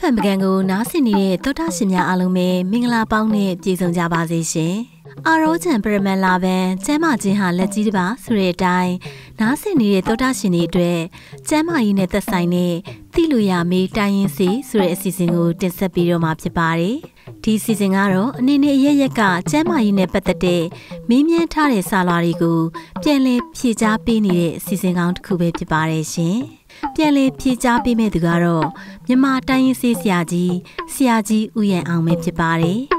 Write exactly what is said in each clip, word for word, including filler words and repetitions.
F M ပကံကိုနားဆင်နေတဲ့သောတာရှင်များအားလုံးပဲမင်္ဂလာပေါင်းနဲ့ပြည့်စုံကြပါစေရှင်။အာရောချံပရမန်လာဘန်ကျမ်းမာခြင်းဟာလက်ကြီးတစ်ပါဆိုတဲ့အတိုင်းနားဆင်နေတဲ့သောတာရှင်တွေအတွက်ကျမ်းမာရေးနဲ့သက်ဆိုင်တဲ့သိလို့ရမေးတိုင်းရင်းစီဆိုတဲ့အစီအစဉ်ကိုတင်ဆက်ပေးတော့မှာဖြစ်ပါတယ်။ဒီအစီအစဉ်ကတော့အနေနဲ့အရရက်ကကျမ်းမာရေးနဲ့ပတ်သက်တဲ့မေးမြန်းထားတဲ့စာလွှာတွေကိုပြန်လည်ဖြေကြားပေးနေတဲ့အစီအစဉ်ကောင်းတစ်ခုပဲဖြစ်ပါတယ်ရှင်။ပြန်လည်ဖြေကြားပေးမဲ့သူကတော့မြန်မာတိုင်းရင်းစေးဆရာကြီးဆရာကြီးဦးရန်အောင်ပဲဖြစ်ပါတယ်။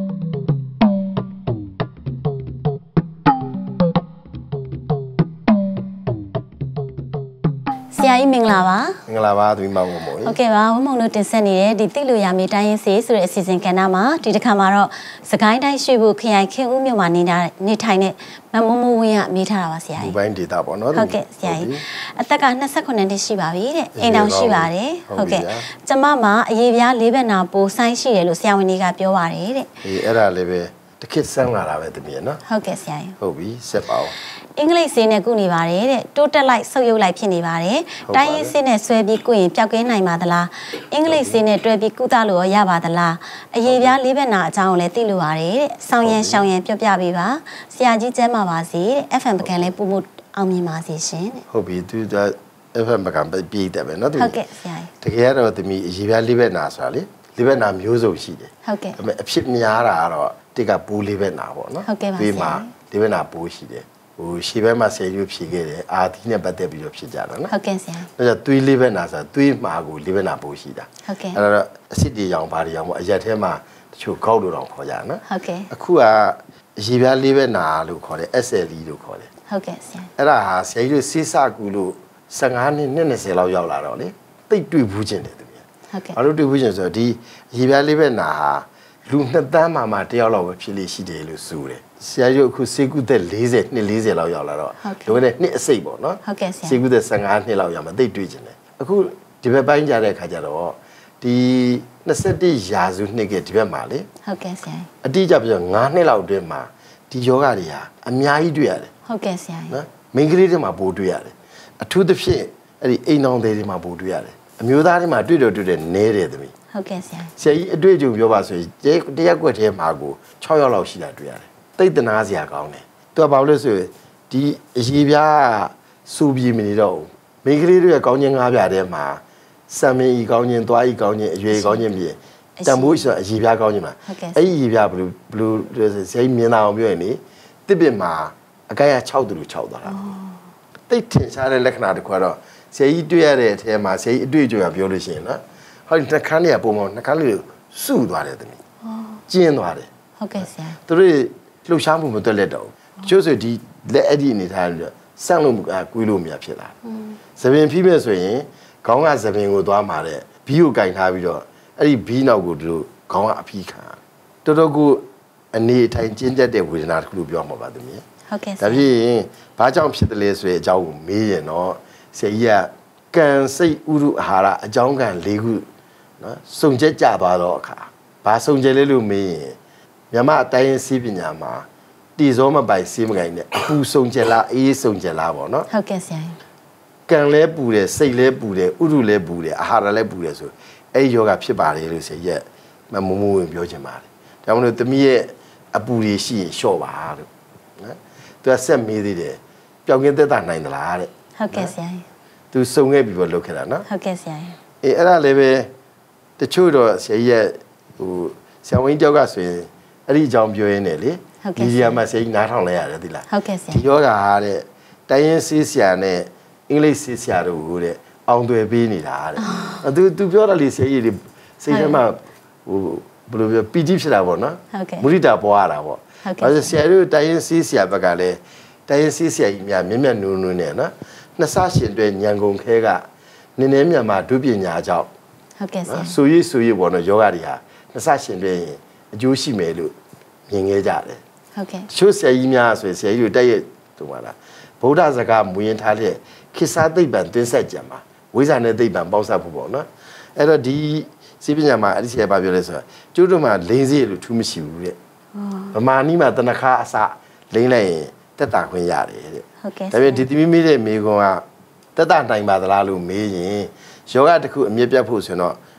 ဆရာကြီးမင်္ဂလာပါမင်္ဂလာပါသူမောင်မို့ဟုတ်ကဲ့ပါဝုံမုံတို့တင်ဆက်နေတဲ့ဒီသိလို့ရမေးတိုင်းရင်းစေးဆိုတဲ့အစီအစဉ်ကဏ္ဍမှာဒီတစ်ခါမှာတော့စကိုင်းတိုင်းရွှေဘိုခရိုင်ခင်ဦးမြို့မှာနေတာနေထိုင်တဲ့မမမိုးဝင်းကမေးထားတာပါဆရာကြီးဒီပိုင်းဒေတာပေါ့နော်ဟုတ်ကဲ့ဆရာကြီးအသက်က၂၈နှစ်ရှိပါပြီတဲ့အိမ်တော်ရှိပါတယ်ဟုတ်ကဲ့ကျမမှာအရေးပြားလေးဘက်နာပိုဆိုင်းရှိတယ်လို့ဆရာဝန်ကြီးကပြောပါတယ်တဲ့အေးအဲ့ဒါလည်းပဲတစ်ခေတ်ဆန်းလာတာပဲတမီးနော်ဟုတ်ကဲ့ဆရာကြီးဟုတ်ပြီဆက်ပါအောင်အင်္ဂလိပ်ဆေးနဲ့ကုနေပါတယ်တဲ့တိုးတက်လိုက်ဆုပ်ယုပ်လိုက်ဖြစ်နေပါတယ်တိုင်းရင်းဆေးနဲ့ဆွဲပြီးကုရင်ပျောက်ကင်းနိုင်ပါသလားအင်္ဂလိပ်ဆေးနဲ့တွဲပြီးကုသလို့ရပါသလားအရေးပြားလေးဘက်နာအကြောင်းကိုလည်းသိလို့ပါတယ်တဲ့ဆောင်းရန်ရှောင်းရန်ပြောပြပေးပါဆရာကြီးကျမ်းပါပါစေတဲ့ F M ပကံလည်းပူပူအောင်မြင်ပါစေရှင်တဲ့ဟုတ်ပြီသူက F M ပကံပြည့်တယ်ပဲနော်ဟုတ်ကဲ့ဆရာကြီးတကယ်တော့တမီးအရေးပြားလေးဘက်နာဆိုတာလေလေးဘက်နာမျိုးစုံရှိတယ်ဟုတ်ကဲ့ဒါပေမဲ့အဖြစ်များတာကတော့တိကပိုးလေးဘက်နာပေါ့နော်ဟုတ်ကဲ့ပါဆရာဒီမှာလေးဘက်နာပိုးရှိတယ်ဟိုရှေ့ဘက်မှာဆယ်ရွဖြေခဲ့တယ်အာသီးနဲ့ပတ်သက်ပြီးတော့ဖြစ်ကြတာနော်ဟုတ်ကဲ့ဆရာဒါကြောင့်သွေးလေးဘက်နာဆိုတာသွေးမှာကိုလေးဘက်နာပိုးရှိတာဟုတ်ကဲ့အဲ့တော့အဆစ်တွေရောင်ဘာတွေရောင်ပေါ့အရက်ထဲမှာတချို့ကောက်လို့တော့ခေါ်ကြတာနော်ဟုတ်ကဲ့အခုကအရေပြားလေးဘက်နာလို့ခေါ်တယ် S L E လို့ခေါ်တယ်ဟုတ်ကဲ့ဆရာအဲ့ဒါဟာဆရာကြီးတို့စေးစကူလို့၁၅နှစ်၂၀လောက်ရောက်လာတော့လေတိတ်တွေ့ဘူးခြင်းတယ်သူများဟုတ်ကဲ့ဘာလို့တွေ့ဘူးခြင်းဆိုတော့ဒီအရေပြားလေးဘက်နာဟာလူနှစ်သန်းမှမှတယောက်လောက်ပဲဖြစ်လို့ရှိတယ်လို့ဆိုတယ်ဆရာကြီးအခုစေကူသက်၄၀နှစ်၄၀လောက်ရောက်လာတော့ဒီကနေနှစ်အစိတ်ပေါ့နော်ဟုတ်ကဲ့ဆရာစေကူသက်၁၅နှစ်လောက်ရောက်မှသိတွေ့ခြင်းတယ်အခုဒီဘက်ပိုင်းကြတဲ့ခါကျတော့ဒီ၂၁ရာစုနှစ်ကဒီဘက်မှာလေဟုတ်ကဲ့ဆရာအတိအကျပြော၅နှစ်လောက်အတွင်းမှာဒီယောဂတွေဟာအများကြီးတွေ့ရတယ်ဟုတ်ကဲ့ဆရာနော်မိန်းကလေးတွေမှာပိုတွေ့ရတယ်အထူးသဖြင့်အဲ့ဒီအိမ်အောင်တွေမှာပိုတွေ့ရတယ်အမျိုးသားတွေမှာတွေ့တော့တွေ့တယ်နဲတယ်သမီးဟုတ်ကဲ့ဆရာဆရာကြီးအတွေ့အကြုံပြောပါဆိုရင်တရက်ကွက်ထဲမှာကို၆ယောက်လောက်ရှိတာတွေ့ရတယ်တိတ်တနာစရာကောင်းတယ်သူကဘာလို့လဲဆိုရင်ဒီအရေးပြားစူပြီးမနေတော့ဘူးမိန်းကလေးတွေရဲ့ကောင်းခြင်း၅ပြားထဲမှာစံမင်းဤကောင်းခြင်းသွားဤကောင်းခြင်းအရွယ်ကောင်းခြင်းပြီးတန်ဖိုးဆိုအရေးပြားကောင်းခြင်းမှာအဲ့ဒီအရေးပြားဘလို့ဘလို့ဆရာကြီးမြင်တာအောင်ပြောရင်လေတစ်ပင်မှာအကိုင်းက၆တူတူ၆သွားတာတိတ်ထင်ရှားတဲ့လက္ခဏာတစ်ခုကတော့ဆရာကြီးတွေ့ရတဲ့အထဲမှာဆရာကြီးအတွေ့အကြုံကပြောလို့ရှိရင်နော်ဟောဒီနှခမ်းတွေကပုံမှန်နှခမ်းလေးစုသွားတယ်သမီးကျင်းသွားတယ်ဟုတ်ကဲ့ဆရာသူတို့လှုပ်ရှားမှုမတွက်လက်တော့ဘူးကျိုးဆိုဒီလက်အဲ့ဒီအနေထားပြီးတော့စန့်လို့ကွေးလို့မရဖြစ်လာသပင်ဖိမဲ့ဆိုရင်ခေါင်းကသပင်ကိုသွားမှာတဲ့ဘီးကိုကင်ထားပြီးတော့အဲ့ဒီဘီးနောက်ကိုသူတို့ခေါင်းကအဖိခံတော်တော်ကိုအနေထိုင်ကျဉ်းတက်တဲ့ဝေဒနာတစ်ခုလို့ပြောမှာပါသမီးဟုတ်ကဲ့ဒါဖြစ်ရင်ဘာကြောင့်ဖြစ်တယ်လဲဆိုတဲ့အကြောင်းကိုမေးရင်တော့ဆရာကြီးကကံစိတ်ဥရုအာဟာရအကြောင်းကံ၄ခုနော်စုံချက်ကြသွားတော့အခါဘာစုံချက်လဲလို့မေးရင်မြန်မာအတိုင်းစီးပညာမှာတည်စောမပိုင်စီးမကိုင်နဲ့အပူစုံချက်လားအေးစုံချက်လားပေါ့နော်ဟုတ်ကဲ့ဆရာကံလဲပူတယ်စိတ်လဲပူတယ်ဥရုလဲပူတယ်အာဟာရလဲပူတယ်ဆိုအဲ့ဒီယောဂဖြစ်ပါတယ်လို့ဆရာကြီးကမမိုးမိုးဝင်ပြောချင်ပါတယ်ဒါမှမဟုတ်သမီးရဲ့အပူတွေရှိရင်လျှော့ပါလို့နော်သူကဆက်မေးသေးတယ်ပျောက်ကင်းသက်သာနိုင်သလားတဲ့ဟုတ်ကဲ့ဆရာသူစုံခဲ့ပြီးတော့လုပ်ခဲ့တာနော်ဟုတ်ကဲ့ဆရာအေးအဲ့ဒါလည်းပဲတချို့တော့ဆရာကြီးရဲ့ဟိုဆရာဝန်ကြီးတယောက်ကဆိုရင်အဲ့ဒီအကြောင်းပြောရင်းနဲ့လေဒီနေရာမှာဆရာကြီးနားထောင်လိုက်ရတယ်သိလားဟုတ်ကဲ့ဆရာဒီယောဂါဟာတဲ့တိုင်းရင်းဆေးဆရာနဲ့အင်္ဂလိပ်ဆေးဆရာတို့ကိုတဲ့အောင်သွယ်ပေးနေတာတဲ့သူသူပြောတာလေဆရာကြီးဒီစိတ်ထဲမှာဟိုဘယ်လိုပြောပီတိဖြစ်တာပေါ့နော်မုရိတာပွားရတာပေါ့ဘာလို့ဆရာတို့တိုင်းရင်းဆေးဆရာဘက်ကလည်းတိုင်းရင်းဆေးဆရာကြီးများမျက်မျက်နူးနူးနဲ့နော်နှစ်ဆရှင်တွေညံကုန်ခဲကနင်းနေမြန်မာဒုပညာကြောင့်ဟုတ်ကဲ့ဆရာဆိုရည်ဆိုရည်ပေါ့နော်ယောဂတွေဟာနှစ်ဆရှင်တွေရင်အကျိုးရှိမယ်လို့မြင်ခဲ့ကြတယ်ဟုတ်ကဲ့ချို့ဆရာကြီးများဆိုရင်ဆရာကြီးတို့တိုက်ရတူပါလားဗုဒ္ဓစကားမူရင်ထားတဲ့ခိစ္ဆာသိပ္ပံသင်ဆက်ကြံမှာဝိဇ္ဇာနဲ့သိပ္ပံပေါင်းစပ်ဖို့ပေါ့နော်အဲ့တော့ဒီစီးပညာမှာအဲ့ဒီဆရာဘာပြောလဲဆိုတော့ကျိုးတို့မှာလိန်စီလို့ထူးမရှိဘူးတဲ့ဗမာနီးမှာတနခါအစလိန်လိုက်ရင်တက်တာခွင့်ရတယ်တဲ့ဟုတ်ကဲ့ဒါပေမဲ့ဒီသမီးမေးတဲ့မိကွန်ကတက်တာနိုင်ပါသလားလို့မေးရင်ယောဂတစ်ခုအမြင့်ပြတ်ဖို့ဆိုတော့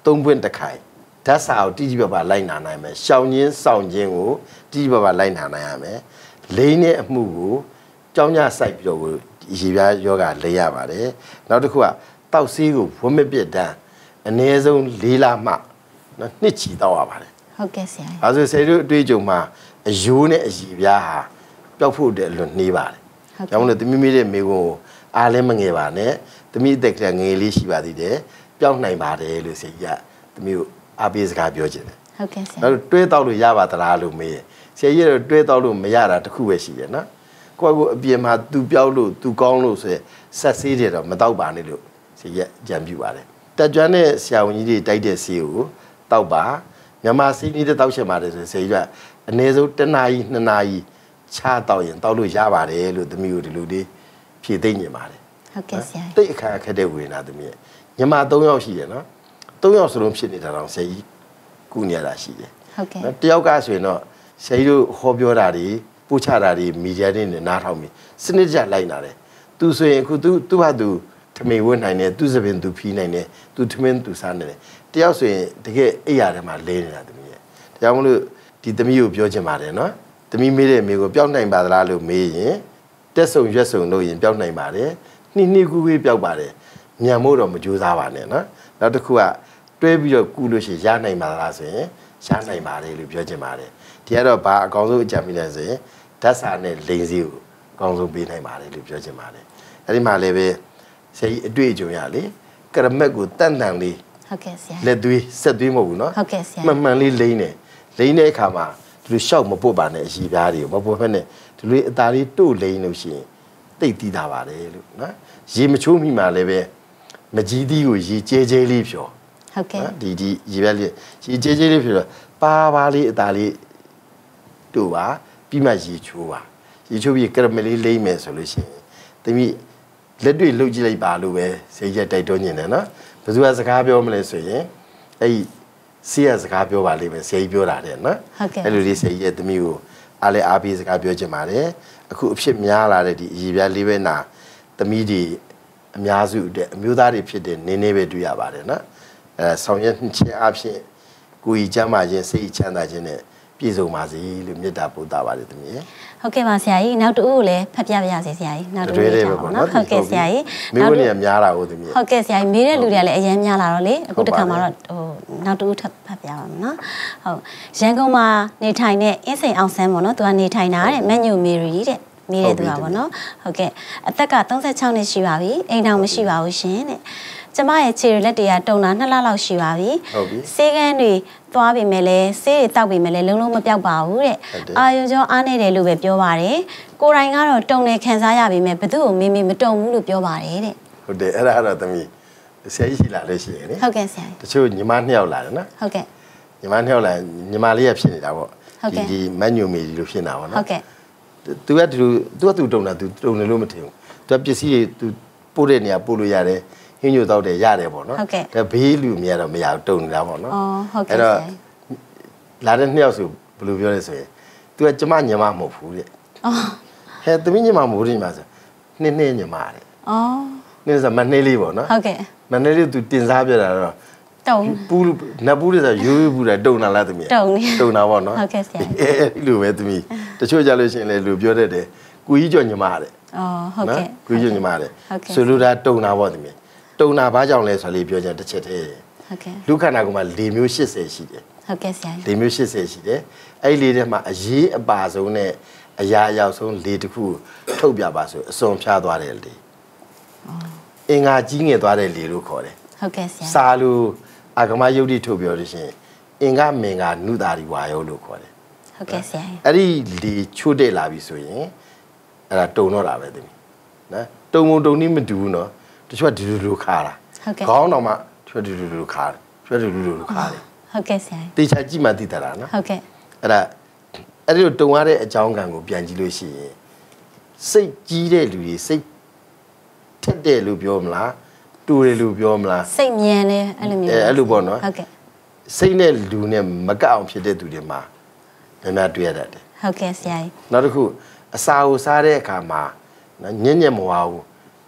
သုံးပွင့်တစ်ခိုင်ဓာတ်စာကိုတိတိပပလိုက်နာနိုင်မယ်ရှောင်ခြင်းဆောင်ခြင်းကိုတိတိပပလိုက်နာနိုင်ရမယ်လိမ့်တဲ့အမှုကိုကြောင်းကြစိုက်ပြီးတော့ရေပြားယောဂလဲရပါတယ်နောက်တစ်ခုကတောက်ဆေးကိုဝမပြစ်တန်းအနည်းဆုံး၄လမှနော်နှစ်ချီတောက်ရပါတယ်ဟုတ်ကဲ့ဆရာအဲဆိုဆယ်တို့အတွေ့အကြုံမှာအယိုးနဲ့အရေပြားဟာပျောက်ဖို့တဲ့လွန်နှေးပါတယ်ကြောင့်လို့တမိမိတဲ့မိကုံကိုအားလည်းမငယ်ပါနဲ့တမိအသက်ကငယ်လေးရှိပါသေးတယ်ပျောက်နိုင်ပါတယ်လို့ဆရာကြီးကတမိကိုအားပေးစကားပြောခြင်းတယ်ဟုတ်ကဲ့ဆရာနောက်တွဲတောက်လို့ရပါသလားလို့မေးဆရာကြီးကတော့တွဲတောက်လို့မရတာတခုပဲရှိတယ်နော်ကိုယ့်ကိုအပြင်မှာသူပျောက်လို့သူကောင်းလို့ဆိုရဆက်ဆေးတယ်တော့မတောက်ပါနဲ့လို့ဆရာကြီးကြံပြပါတယ်တက်ကြွတဲ့ဆရာဝန်ကြီးတွေတိုက်တဲ့ဆေးကိုတောက်ပါမြန်မာဆေးနေတဲ့တောက်ချက်ပါတယ်ဆိုဆရာကြီးကအနည်းဆုံးတစ်နာရီနှစ်နာရီချတောက်ရင်တောက်လို့ရပါတယ်လို့သမီးတို့ဒီလိုလေးဖြည့်သိမ့်နေပါတယ်ဟုတ်ကဲ့ဆရာတိတ်အခါခက်တဲ့ဝေဒနာသမီးရဲ့ညီမ၃ယောက်ရှိတယ်နော်၃ယောက်စလုံးဖြစ်နေတာတော့ဆရာကြီးကုနေရတာရှိတယ်ဟုတ်ကဲ့တယောက်ကဆိုရင်တော့ဆရာကြီးတို့ဟောပြောတာတွေပို့ချတာတွေမီဒီယာတွေနဲ့နားထောင်ပြီးစနစ်ကြလိုက်လာတယ်သူဆိုရင်အခုသူသူ့ဟာသူထမိန်ဝတ်နိုင်တယ်သူစပင်သူဖီးနိုင်တယ်သူထမင်းသူစားနိုင်တယ်တယောက်ဆိုရင်တကယ်အိယာထဲမှာလဲနေတာသမီးရဲ့ဒါကြောင့်မလို့ဒီသမီးကိုပြောချင်ပါတယ်နော်သမီးမေးတဲ့မေးကိုပျောက်နိုင်ပါသလားလို့မေးရင်တက်ဆုံရွက်ဆုံလို့ရင်ပျောက်နိုင်ပါတယ်နှိနှိကူကူပျောက်ပါတယ်ညံမို့တော့မကြိုးစားပါနဲ့နော်နောက်တစ်ခုကတွဲပြီးတော့ကုလို့ရှိရင်ရနိုင်ပါသလားဆိုရင်ရနိုင်ပါတယ်လို့ပြောချင်ပါတယ်ဒီကတော့ဘာအကောင်းဆုံးအကြံပေးလဲဆိုရင်ဓာတ်စာနဲ့လိန်စီကိုအကောင်းဆုံးပေးနိုင်ပါတယ်လို့ပြောချင်ပါတယ်အဲ့ဒီမှာလည်းပဲဆရာကြီးအတွေ့အကြုံရလေကရမက်ကိုတန်တန်လေးဟုတ်ကဲ့ဆရာလက်သွေးဆက်သွေးမဟုတ်ဘူးနော်ဟုတ်ကဲ့ဆရာမှန်မှန်လေးလိမ့်နေလိမ့်တဲ့အခါမှာဒီလိုရှောက်မပုတ်ပါနဲ့အရှိပြားတွေမပုတ်ဖက်နဲ့ဒီလိုအသားလေးတို့လိမ့်လို့ရှိရင်တိတ်တီးတာပါတယ်လို့နော်ရေမချိုးမိမှလည်းပဲမကြီးသီးကိုရေကျဲကျဲလေးဖြော်ဟုတ်ကဲ့ဒီဒီရေပြားလေးရေကျဲကျဲလေးဖြော်တော့ပါပါလေးအသားလေးတို့ပါပြီးမှရေချိုးပါရေချိုးပြီးကရမယ်လေးလိမ့်မယ်ဆိုလို့ရှိရင်တမိလက်တွေ့လှုပ်ကြည့်လိုက်ပါလို့ပဲဆေးရက်တိုက်တွန်းနေတယ်နော်ဘယ်သူကစကားပြောမလဲဆိုရင်အဲ့ဒီဆေးရစကားပြောပါလိမ့်မယ်ဆေးပြောတာတဲ့နော်အဲ့လိုလေးဆေးရက်တမိကိုအားလည်းအားပေးစကားပြောချင်ပါတယ်အခုအဖြစ်များလာတဲ့ဒီအရေးပြားလေးပဲနာတမိတွေအများစုတဲ့အမျိုးသားတွေဖြစ်တဲ့နင်းနေပဲတွေ့ရပါတယ်နော်အဲဆောင်ရွက်ခြင်းအဖြစ်ကိုယ်ကြီးကျမ်းမာခြင်းစိတ်ချမ်းသာခြင်းနဲ့ပြည့်စုံပါစေလို့မေတ္တာပို့တာပါတယ်တမီးဟုတ်ကဲ့ပါဆရာကြီးနောက်တူကိုလည်းဖတ်ပြပါရစေဆရာကြီးနောက်တူလေးထားပါနော်ဟုတ်ကဲ့ဆရာကြီးမိဘနေများလာဟုတ်တမီးဟုတ်ကဲ့ဆရာကြီးမေးတဲ့လူတွေကလည်းအရင်များလာတော့လေအခုတစ်ခါမှတော့ဟိုနောက်တူထပ်ဖတ်ပြပါမယ်နော်ဟုတ်ရန်ကုန်မှာနေထိုင်တဲ့အင်းစိန်အောင်ဆန်းပေါ့နော်သူကနေထိုင်တာတဲ့မန်ညိုမေရီတဲ့မေးတဲ့သူကပေါ့နော်ဟုတ်ကဲ့အသက်ကသုံးဆယ်ခြောက်နှစ်ရှိပါပြီအိမ်တော်မရှိပါဘူးရှင်တဲ့ကျမရဲ့ခြေလက်တွေကတုံတာနှစ်လလောက်ရှိပါပြီဟုတ်ပြီဆေးကန်းတွေသွားပြီမဲ့လဲဆေးတွေတောက်ပြီမဲ့လဲလုံးလုံးမပြောက်ပါဘူးတဲ့အာယုံကျော်အားနေတယ်လို့ပဲပြောပါတယ်ကိုယ်တိုင်ကတော့တုံနေခံစားရပြီမဲ့ဘသူ့ကိုမေးမေးမတုံဘူးလို့ပြောပါတယ်တဲ့ဟုတ်တယ်အဲ့ဒါအဲ့ဒါသမီးဆရာကြီးရှိလာလို့ရှိရင်လေဟုတ်ကဲ့ဆရာကြီးတချို့ညီမနှစ်ယောက်လာတယ်နော်ဟုတ်ကဲ့ညီမနှစ်ယောက်လာညီမလေးရဖြစ်နေတာပေါ့ဒီဒီမန်ညိုမီလို့ဖြစ်နေတာပေါ့နော်ဟုတ်ကဲ့သူကတူသူကသူတုံတာသူတုံတယ်လို့မထင်ဘူးသူကပစ္စည်းတွေသူပို့တဲ့နေရာပို့လို့ရတယ်ဟင်းညိုတောက်တယ်ရတယ်ပေါ့နော်ဒါဘေးလူမြင်ရတော့မရဘူးတုံနေတာပေါ့နော်အော်ဟုတ်ကဲ့အဲ့တော့လာတဲ့နှစ်ယောက်ဆိုဘယ်လိုပြောလဲဆိုရင် तू ကကျမညီမမဟုတ်ဘူးတဲ့အော်ဟဲ့သမီးညီမမဟုတ်ဘူးညီမဆိုနှစ်နှစ်ညီမတဲ့အော်နှစ်ဆိုမနှလေးပေါ့နော်ဟုတ်ကဲ့မနှလေး तू တင်စားပြတာတော့တုံပူးနတ်ပူးတွေဆိုရိုးရိုးပူတာတုံတာလားသမီးတုံနေတုံတာပေါ့နော်ဟုတ်ကဲ့ဆရာအဲ့လိုပဲသမီးတချို့ကြလို့ရှိရင်လေလူပြောတတ်တယ်ကိုကြီးကျော်ညီမတဲ့အော်ဟုတ်ကဲ့ကိုကြီးကျော်ညီမတဲ့ဆိုလိုတာတုံတာပေါ့သမီးတုံတာဘာကြောင့်လဲဆိုလေးပြောချင်တစ်ချက်တည်းဟုတ်ကဲ့လူခန္ဓာကိုယ်မှာလေမျိုး၈၀ရှိတယ်ဟုတ်ကဲ့ဆရာလေမျိုး၈၀ရှိတယ်အဲ့ဒီလေထဲမှာအရေးအပါဆုံးနဲ့အရာအရောက်ဆုံးလေတစ်ခုထုတ်ပြပါဆိုအစွန်ဖျားသွားတယ်လေအင်္ဂါကြီးငယ်သွားတဲ့လေလို့ခေါ်တယ်ဟုတ်ကဲ့ဆရာစာလိုအာဂမယုတ်တိထုတ်ပြောလို့ရှိရင်အင်္ဂမင်္ဂနုတာရီဝါယောလို့ခေါ်တယ်ဟုတ်ကဲ့ဆရာအဲ့ဒီလေချို့တဲ့လာပြီဆိုရင်အဲ့ဒါတုံတော့တာပဲသမီးနော်တုံုံတုံနည်းမတူဘူးနော်တချို့ကဒီလိုလိုခါတာခေါင်းတော်မှတချို့ဒီလိုလိုခါတယ်တချို့ဒီလိုလိုခါတယ်ဟုတ်ကဲ့ဆရာတေချာကြည့်မှသိတာနော်ဟုတ်ကဲ့အဲ့ဒါအဲ့ဒီလိုတုံရတဲ့အကြောင်းကံကိုပြန်ကြည့်လို့ရှိရင်စိတ်ကြီးတဲ့လူတွေစိတ်ထက်တယ်လို့ပြောမလားတူတယ်လို့ပြောမလားစိတ်မြန်တယ်အဲ့လိုမျိုးအဲအဲ့လိုပေါ့နော်ဟုတ်ကဲ့စိတ်နဲ့လူနဲ့မကအောင်ဖြစ်တဲ့သူတွေမှာများများတွေ့ရတတ်တယ်ဟုတ်ကဲ့ဆရာကြီးနောက်တစ်ခုအစာကိုစားတဲ့အခါမှာညံ့ညံ့မဝါဘူး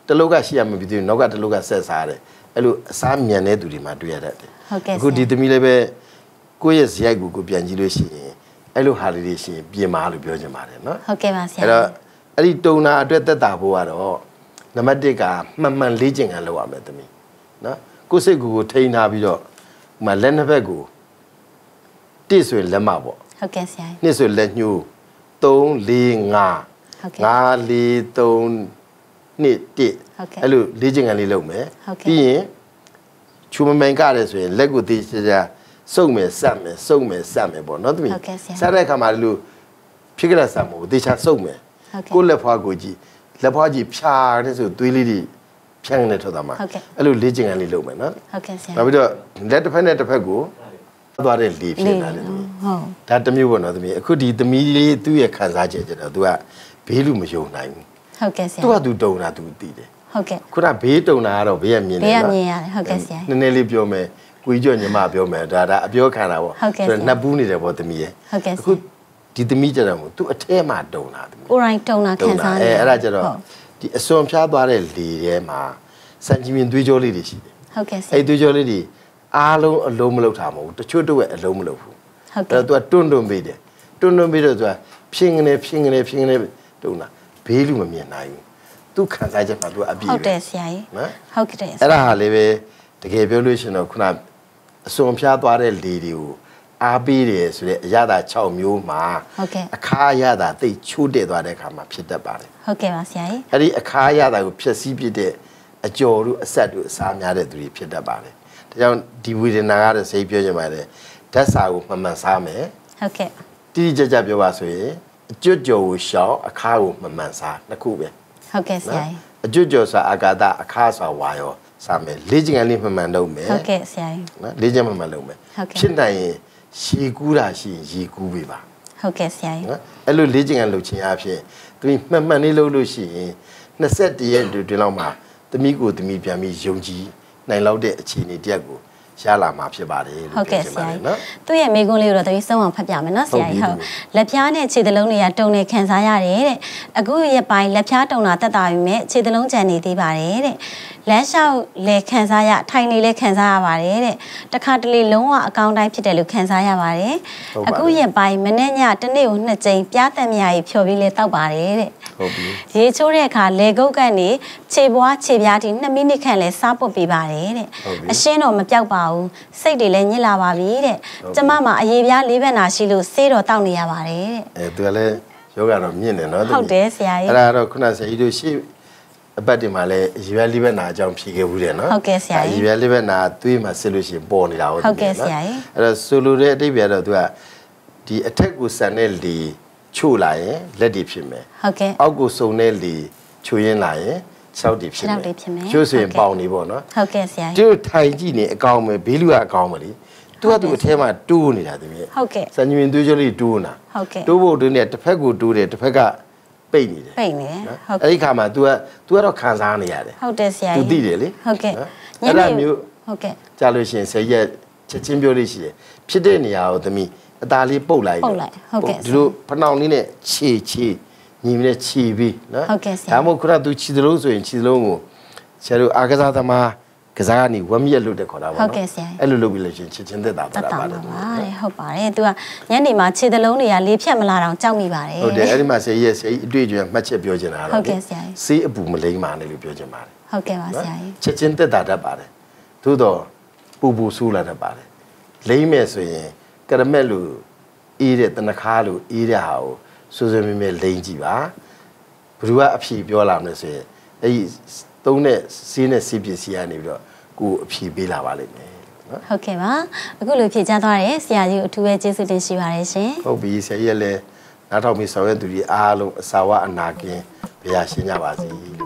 တလောကရှိရမှာပြီးသူနောက်ကတလောကဆက်စားတယ်အဲ့လိုအစားမြန်တဲ့သူတွေမှာတွေ့ရတတ်တယ်အခုဒီသမီးလေးပဲကိုယ့်ရဲ့ဇယိုက်ကိုကိုပြန်ကြည့်လို့ရှိရင်အဲ့လိုဟာလေးတွေရှိရင်ပြင်မာလို့ပြောချင်ပါတယ်နော်ဟုတ်ကဲ့ပါဆရာအဲ့တော့အဲ့ဒီတုံနာအတွက်သက်တာဖို့ကတော့နံပါတ်တစ်ကမှန်မှန်လေ့ကျင့်ခံလုပ်ရမယ်သမီးနော်ကိုယ်စိတ်ကိုထိန်းထားပြီးတော့ဟိုမှာလက်နှစ်ဖက်ကိုတစ်ဆိုရင်လက်မပေါ့ဟုတ်ကဲ့ဆရာနှစ်ဆိုလက်ညှိုးသုံး လေး ငါးငါး လေး သုံး နှစ်တစ်အဲ့လိုလေ့ကျင့်ခံလေးလုပ်မယ်ပြီးရင်ချူမမိန်ကတယ်ဆိုရင်လက်ကိုသေးချာချာစုပ်မယ်ဆက်မယ်စုပ်မယ်ဆက်မယ်ပေါ့နော်သမီးဆက်တဲ့အခါမှာဒီလိုဖြစ်ကြတဲ့ဆက်မို့သေချာစုပ်မယ်ကိုလက်ဖွားကိုကြည့်လက်ဖွားကြည့်ဖြာတဲ့ဆိုသွေးလေးတွေဖြန်းနေထွက်သွားမှာအဲ့လိုလေ့ကျင့်ခံလေးလုပ်မယ်နော်ဟုတ်ကဲ့ဆရာနောက်ပြီးတော့လက်တစ်ဖက်နဲ့တစ်ဖက်ကိုသွားတဲ့လေဖြစ်လာတယ်သမီးဟုတ်ဒါတစ်မျိုးပေါ့နော်သမီးအခုဒီသမီးလေးသူ့ရဲ့ခံစားချက်ကျတော့ तू ကဘေးလူမယုံနိုင်ဘူးဟုတ်ကဲ့ဆရာ तू က तू တုံတာ तू သိတယ်ဟုတ်ကဲ့ခုနဘေးတုံတာကတော့ဘေးကမြင်တယ်နော်ဘေးကမြင်ရတယ်ဟုတ်ကဲ့ဆရာနည်းနည်းလေးပြောမယ်ကိုကြီးကျော်ညီမပြောမယ်ဒါဒါအပြောခံတာပေါ့ဆိုတော့နှစ်ပူးနေတယ်ပေါ့သမီးရဲ့ဟုတ်ကဲ့အခုဒီသမီးကျတော့ तू အထဲမှာတုံတာသမီးကိုရိုင်းတုံတာခံစားနေအဲအဲ့ဒါကျတော့ဒီအစွန်ဖျားသွားတဲ့လေထဲမှာစံချမြင်သွေးကြောလေးတွေရှိတယ်ဟုတ်ကဲ့ဆရာအဲ့သွေးကြောလေးတွေအားလုံးအလုံးမလုပ်တာမဟုတ်ဘူးတချို့တော့အလုံးမလုပ်ဘူးဟုတ်ကဲ့ तू ကတွန်းတွန်းပေးတယ်တွန်းတွန်းပေးတော့ तू ကဖြင်းကနေဖြင်းကနေဖြင်းကနေတုံတာဘေးလူမမြင်နိုင်ဘူးသူခံစားချက်မှာ तू အပြည့်ဟုတ်တယ်ဆရာကြီးနော်ဟုတ်ကဲ့အဲ့ဒါဟာလေးပဲတကယ်ပြောလို့ရှိရင်တော့ခုနအစွန်ဖျားသွားတဲ့လေတွေကိုအားပေးတယ်ဆိုတဲ့အရာသာ၆မျိုးမှာဟုတ်ကဲ့အခါအရာသာတိတ်ချိုးတက်သွားတဲ့အခါမှာဖြစ်တတ်ပါတယ်ဟုတ်ကဲ့ပါဆရာကြီးအဲ့ဒီအခါအရာသာကိုဖျက်ဆီးပြတဲ့အကျော်တို့အဆက်တို့အစားများတဲ့သူတွေဖြစ်တတ်ပါတယ်ဒါကြောင့်ဒီဝေဒနာကတော့စိတ်ပြောချင်ပါတယ်ဓာတ်စာကိုမှန်မှန်စားမယ်ဟုတ်ကဲ့တိတိကျကျပြောပါဆိုရင်အကျွတ်ကြော်ကိုရှောင်အခါကိုမှန်မှန်စားနှစ်ခုပဲဟုတ်ကဲ့ဆရာကြီးအကျွတ်ကြော်ဆိုအာကာသအခါဆိုဝါရောစားမယ်လေ့ကျင့်ခန်းလေးမှန်မှန်လုပ်မယ်ဟုတ်ကဲ့ဆရာကြီးနော်လေ့ကျင့်မှန်မှန်လုပ်မယ်ဖြစ်နိုင်ရင်ရေကူးတာရှိရင်ရေကူးပေးပါဟုတ်ကဲ့ဆရာကြီးနော်အဲ့လိုလေ့ကျင့်ခန်းလုပ်ခြင်းအပြင်သူမှန်မှန်လေးလုပ်လို့ရှိရင်နှစ်ဆက်တရက်တွင်လောက်မှာသမီးကိုသမီးပြန်ပြီးယုံကြည်နိုင်လောက်တဲ့အခြေအနေတရက်ကိုရလာမှာဖြစ်ပါတယ်လို့ပြောချင်ပါတယ်နော်သူ့ရဲ့မိကွန်းလေးကိုတော့တပည့်ဆုံးအောင်ဖတ်ပြမယ်နော်ဆရာကြီးဟုတ်လက်ဖြားနဲ့ခြေသလုံးတွေကတုံနေခံစားရတယ်တဲ့အခုရက်ပိုင်းလက်ဖြားတုံတာတက်တာပြီမဲ့ခြေသလုံးကြံနေသေးပါတယ်တဲ့လမ်းလျှောက်လေခံစားရထိုင်နေလေခံစားရပါတယ်တဲ့တခါတလေလုံးဝအကောင်းတိုင်းဖြစ်တယ်လို့ခံစားရပါတယ်အခုရက်ပိုင်းမနေ့ညတနေ့ကိုနှစ်ကြိမ်ပြားတံမြာကြီးဖြော်ပြီးလေတောက်ပါတယ်တဲ့ဟုတ်ပြီရေချိုးတဲ့အခါလေကုတ်ကနေခြေပွားခြေပြားထိနှစ်မိနစ်ခန့်လဲစားပုတ်ပေးပါတယ်တဲ့အရှင်းတော့မပြောက်ပါဘူးစိတ်တွေလည်းညစ်လာပါပြီတဲ့ကျမမှာအရေပြားလေးဘက်နာရှိလို့ဆေးတော့တောက်နေရပါတယ်တဲ့အဲသူကလည်းယောဂတော့မြင့်တယ်နော်ဟုတ်တယ်ဆရာကြီးအဲ့ဒါတော့ခုနဆရာကြီးတို့ရှိအပတ်ဒီမှာလည်းအရေပြားလေးဘက်နာအကြောင်းဖြေခဲ့ဘူးတယ်နော်ဟုတ်ကဲ့ဆရာကြီးအရေပြားလေးဘက်နာသွေးမှာစစ်လို့ရှိရင်ပေါ်နေတာဟုတ်ဟုတ်ကဲ့ဆရာကြီးအဲ့တော့ဆိုလိုတဲ့အတိတ်ပြတော့သူကဒီအထက်ကိုဆန်တဲ့လေချို့လာရင်လက်တွေဖြစ်မယ်ဟုတ်ကဲ့အောက်ကိုစုံတဲ့လေချို့ရင်းလာရင်ခြေထောက်တွေဖြစ်မယ်ချို့ဆိုရင်ပေါင်နေပေါ့နော်ဟုတ်ကဲ့ဆရာကြီးတို့ထိုင်ကြည့်နေအကောင်ပဲဘေးလူကအကောင်ပဲလေသူကသူအထဲမှာတိုးနေတာတည်းမြေဟုတ်ကဲ့စံညင်သွေးကြောလေးတိုးနေတာဟုတ်ကဲ့တိုးဖို့တွင်းနဲ့တစ်ဖက်ကိုတိုးတယ်တစ်ဖက်ကပိတ်နေတယ်ပိတ်နေတယ်ဟုတ်အဲ့ဒီခါမှာ तू က तू ကတော့ခံစားနေရတယ်ဟုတ်တယ်ဆရာကြီး तू သိတယ်လေဟုတ်ကဲ့အဲ့ဒါမျိုးဟုတ်ကဲ့ကြားလို့ရှိရင်ဆရာကြီးချက်ချင်းပြောလို့ရှိတယ်ဖြစ်တဲ့နေရာကိုသမီးအသားလေးပုတ်လိုက်ပုတ်လိုက်ဟုတ်ကဲ့ဒီလိုဖနှောင်လေးနဲ့ခြေခြေညီမနဲ့ခြေပြီးနော်ဟုတ်ကဲ့ဆရာဒါမှမဟုတ်ခုနက तू ခြေသလုံးဆိုရင်ခြေသလုံးကိုဆရာတို့အာကစားသမားကစားကနေဝမ်းမြက်လို့တဲ့ခေါ်တာပေါ့နော်ဟုတ်ကဲ့ဆရာအဲ့လိုလုပ်ပြီးလို့ရှိရင်ချက်ချင်းသက်သာသွားတာပါတယ်ဟုတ်ပါတယ် तू ကညနေမှာခြေသလုံးတွေကလေးဖြတ်မလာတော့ကြောက်မိပါတယ်ဟုတ်တယ်အဲ့ဒီမှာဆရာကြီးရဲ့ဆရာကြီးအတွေ့အကြုံမှတ်ချက်ပြောချင်တာတော့ဟုတ်ကဲ့ဆရာကြီးစေးအပူမလိမ့်ပါနဲ့လို့ပြောချင်ပါတယ်ဟုတ်ကဲ့ပါဆရာကြီးချက်ချင်းသက်သာတတ်ပါတယ်သို့တော့ပူပူဆူးလာတတ်ပါတယ်လိမ့်မဲ့ဆိုရင်ကရမက်လို့အေးတဲ့တနခါလို့အေးတဲ့ဟာကိုစိုးစိုးမြဲမြဲလိမ့်ကြည့်ပါဘယ်သူကအဖြေပြောလာမလဲဆိုရင်အဲ့ဒီသုံးတဲ့စီးနဲ့စီးပစ္စည်းကနေပြီးတော့ကိုအဖြေပေးလာပါလိမ့်မယ်နော်ဟုတ်ကဲ့ပါအခုလိုဖြေကြားသွားတယ်ဆရာကြီးကိုအထူးပဲကျေးဇူးတင်ရှိပါတယ်ရှင်ဟုတ်ပြီဆရာကြီးလည်းနားထောင်ပြီးဆောင်ရွက်သူတွေအားလုံးအစာဝအနာကင်းဘုရားရှင်းကြပါစေလို့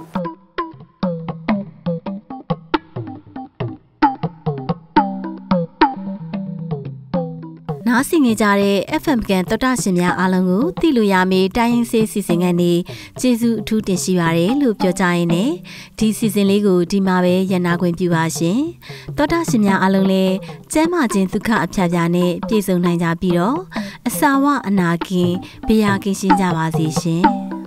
နားဆင်နေကြတဲ့ F M ကန်တော်တာရှင်များအားလုံးကိုသိလို့ရမေးတိုင်းရင်းစေးစီစဉ်ကနေကျေးဇူးအထူးတင်ရှိပါတယ်လို့ပြောကြရင်းနဲ့ဒီစီစဉ်လေးကိုဒီမှာပဲရန်နာခွင့်ပြုပါရှင်တော်တာရှင်များအားလုံးလည်းကျမ်းမာခြင်းဒုက္ခအဖြာဖြာနဲ့ပြည့်စုံနိုင်ကြပြီးတော့အစာဝအနာကင်းဘုရားကင်းရှင်းကြပါစေရှင်